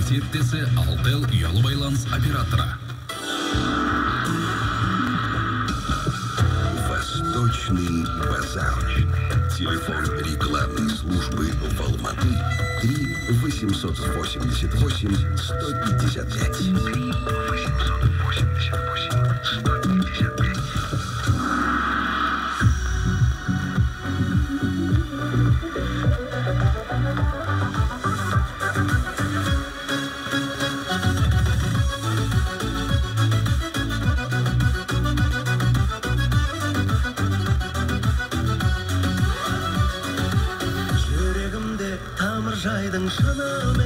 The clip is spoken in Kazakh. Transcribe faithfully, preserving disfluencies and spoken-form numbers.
серіктесі Алтел ұялы байланыс операторы. Восточный базар. Телефон рекламной службы в Алматы три восемьсот восемьдесят восемь сто пятьдесят пять. три восемьсот восемьдесят восемь сто пятьдесят пять. Жайдың шынымен